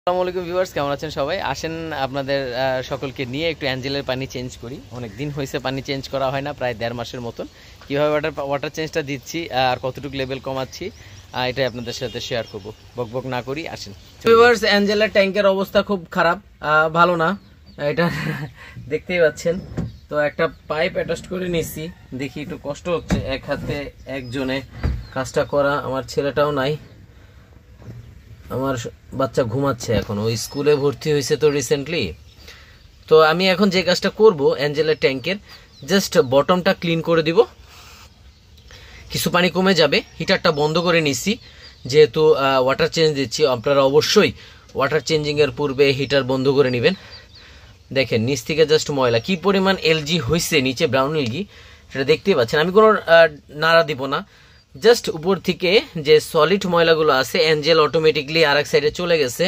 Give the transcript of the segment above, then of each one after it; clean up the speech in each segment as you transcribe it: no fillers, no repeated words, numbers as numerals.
আসসালামু আলাইকুম ভিউয়ার্স, কেমন আছেন সবাই? আসেন আপনাদের সকলকে নিয়ে একটু অ্যাঞ্জেলের পানি চেঞ্জ করি। অনেক দিন হয়েছে পানি চেঞ্জ করা হয় না, প্রায় 1.5 মাসের মতন। কীভাবে ওয়াটার চেঞ্জটা দিচ্ছি আর কতটুকু লেভেল কমাচ্ছি এটাই আপনাদের সাথে শেয়ার করব। বকবক না করি, আসেন। ভিউয়ার্স, অ্যাঞ্জেলের ট্যাঙ্কের অবস্থা খুব খারাপ, ভালো না, এটা দেখতেই পাচ্ছেন। তো একটা পাইপ অ্যাটাচ করে নিচ্ছি, দেখি একটু কষ্ট হচ্ছে এক হাতে একজনে কাজটা করা। আমার ছেলেটাও নাই, আমার বাচ্চা ঘুমাচ্ছে এখন, ওই স্কুলে ভর্তি হয়েছে তো রিসেন্টলি। তো আমি এখন যে কাজটা করব অ্যাঞ্জেলের ট্যাঙ্কের, জাস্ট বটমটা ক্লিন করে দিব, কিছু পানি কমে যাবে। হিটারটা বন্ধ করে নিচ্ছি, যেহেতু ওয়াটার চেঞ্জ দিচ্ছি। আপনারা অবশ্যই ওয়াটার চেঞ্জিংয়ের পূর্বে হিটার বন্ধ করে নেবেন। দেখেন নিচ থেকে জাস্ট ময়লা কি পরিমাণ এলজি হয়েছে, নিচে ব্রাউন এলজি, সেটা দেখতেই পাচ্ছেন। আমি কোনো নাড়া দিব না, জাস্ট উপর থেকে যে সলিড ময়লাগুলো আছে অ্যাঞ্জেল অটোমেটিকলি আরেক সাইডে চলে গেছে।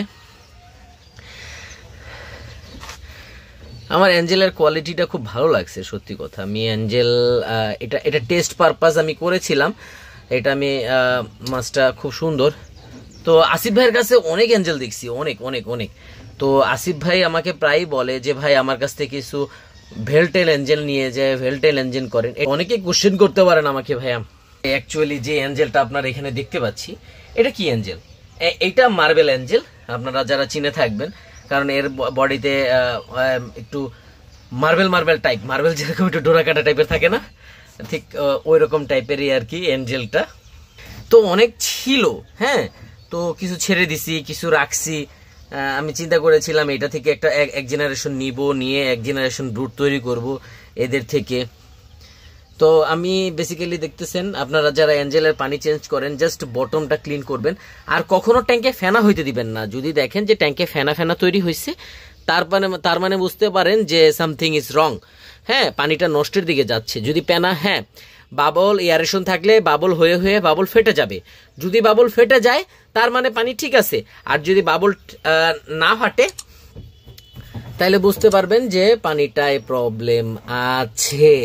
আমার অ্যাঞ্জেলের কোয়ালিটিটা খুব ভালো লাগছে, সত্যি কথা। আমি অ্যাঞ্জেল এটা টেস্ট পারপাস আমি করেছিলাম, এটা আমি মাছটা খুব সুন্দর। তো আসিফ ভাইয়ের কাছে অনেক অ্যাঞ্জেল দেখছি, অনেক অনেক অনেক। তো আসিফ ভাই আমাকে প্রায়ই বলে যে ভাই আমার কাছ থেকে কিছু ভেলটেল অ্যাঞ্জেল নিয়ে যায়, ভেলটেল অ্যাঞ্জেল করেন। অনেকে কোশ্চেন করতে পারেন আমাকে, ভাইয়া অ্যাকচুয়ালি যে অ্যাঞ্জেলটা আপনারা এখানে দেখতে পাচ্ছি এটা কি অ্যাঞ্জেল? এইটা মার্বেল অ্যাঞ্জেল, আপনারা যারা চিনে থাকবেন, কারণ এর বডিতে একটু মার্বেল টাইপ, মার্বেল যেরকম একটু ডোরা কাটা টাইপের থাকে না, ঠিক ওই রকম টাইপেরই আর কি অ্যাঞ্জেলটা। তো অনেক ছিল, হ্যাঁ, তো কিছু ছেড়ে দিছি, কিছু রাখছি। আমি চিন্তা করেছিলাম এটা থেকে এক জেনারেশন নিব, নিয়ে এক জেনারেশন ব্রুড তৈরি করব এদের থেকে। তো আমি বেসিক্যালি দেখতেছেন, আপনারা যারা অ্যাঞ্জেলের পানি চেঞ্জ করেন জাস্ট বটমটা ক্লিন করবেন, আর কখনো ট্যাঙ্কে ফেনা হইতে দিবেন না। যদি দেখেন যে ট্যাঙ্কে ফেনা তৈরি হয়েছে, তার মানে বুঝতে পারেন যে সামথিং ইজ রং। হ্যাঁ, পানিটা নষ্টের দিকে যাচ্ছে। যদি পেনা, হ্যাঁ, বাবল এয়ারেশন থাকলে বাবল হয়ে হয়ে বাবল ফেটে যাবে। যদি বাবল ফেটে যায় তার মানে পানি ঠিক আছে, আর যদি বাবল না ফাটে তাহলে বুঝতে পারবেন যে পানিটায় প্রবলেম আছে।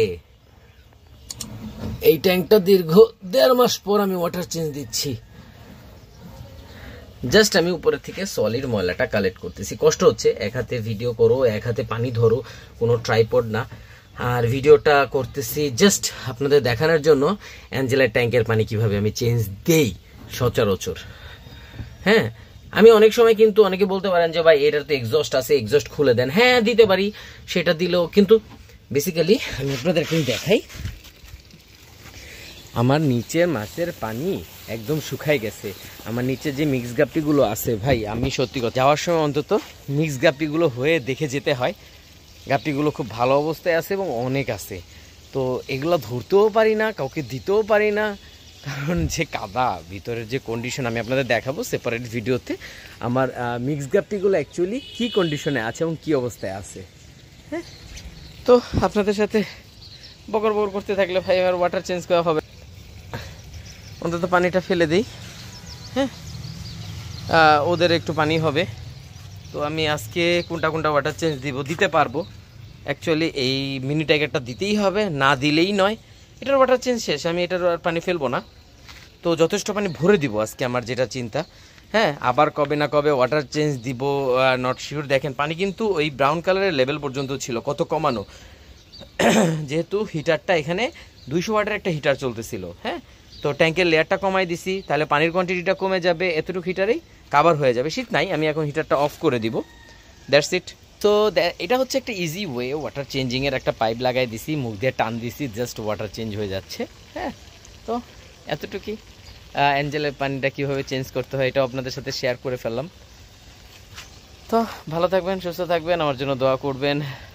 এই ট্যাঙ্কটা দীর্ঘ 1.5 মাস পর আমি ওয়াটার চেঞ্জ দিচ্ছি। জাস্ট আমি উপরের থেকে সলিড ময়লাটা কালেক্ট করতেছি। কষ্ট হচ্ছে, এক হাতে ভিডিও করো, এক হাতে পানি ধরো, কোনো ট্রাইপড না। আর ভিডিওটা করতেছি জাস্ট আপনাদের দেখানোর জন্য অ্যাঞ্জেলের ট্যাঙ্কের পানি কিভাবে আমি চেঞ্জ দেই সচরাচর। হ্যাঁ, আমি অনেক সময় কিন্তু অনেকে বলতে পারেন যে ভাই এটার তো এক্সস্ট আছে, এক্সস্ট খুলে দেন। হ্যাঁ, দিতে পারি, সেটা দিলেও কিন্তু বেসিক্যালি আমি আপনাদেরকে দেখাই, আমার নিচের মাছের পানি একদম শুকাই গেছে। আমার নিচে যে মিক্স গাপ্পিগুলো আছে, ভাই আমি সত্যি কথা যাওয়ার সময় অন্তত মিক্স গাপ্পিগুলো হয়ে দেখে যেতে হয়। গাপ্পিগুলো খুব ভালো অবস্থায় আছে এবং অনেক আছে। তো এগুলো ধরতেও পারি না, কাউকে দিতেও পারি না, কারণ যে কাদা ভিতরের যে কন্ডিশন আমি আপনাদের দেখাবো সেপারেট ভিডিওতে। আমার মিক্স গাপ্পিগুলো অ্যাকচুয়ালি কী কন্ডিশনে আছে এবং কী অবস্থায় আছে। হ্যাঁ, তো আপনাদের সাথে বকর করতে থাকলে ভাই আমার ওয়াটার চেঞ্জ করা হবে। অন্তত পানিটা ফেলে দিই, হ্যাঁ, ওদের একটু পানি হবে। তো আমি আজকে কোনটা ওয়াটার চেঞ্জ দিতে পারবো। অ্যাকচুয়ালি এই মিনি টাইগারটা দিতেই হবে, না দিলেই নয়। এটার ওয়াটার চেঞ্জ শেষ, আমি এটার আর পানি ফেলবো না। তো যথেষ্ট পানি ভরে দিব আজকে, আমার যেটা চিন্তা। হ্যাঁ, আবার কবে না কবে ওয়াটার চেঞ্জ দিব, নট শিওর। দেখেন পানি কিন্তু ওই ব্রাউন কালারের লেভেল পর্যন্ত ছিল, কত কমানো, যেহেতু হিটারটা এখানে 200 ওয়াটের একটা হিটার চলতেছিল। হ্যাঁ, তো ট্যাঙ্কের লেয়ারটা কমাই দিছি, তাহলে পানির কোয়ান্টিটিটা কমে যাবে, এতটুকু হিটারেই কাভার হয়ে যাবে। শীত নাই, আমি এখন হিটারটা অফ করে দিব, দ্যাটস ইট। তো এটা হচ্ছে একটা ইজি ওয়ে ওয়াটার চেঞ্জিংয়ের। একটা পাইপ লাগাই দিছি, মুখ দিয়ে টান দিছি, জাস্ট ওয়াটার চেঞ্জ হয়ে যাচ্ছে। হ্যাঁ, তো এতটুকুই। অ্যাঞ্জেলের পানিটা কীভাবে চেঞ্জ করতে হয় এটাও আপনাদের সাথে শেয়ার করে ফেললাম। তো ভালো থাকবেন, সুস্থ থাকবেন, আমার জন্য দোয়া করবেন।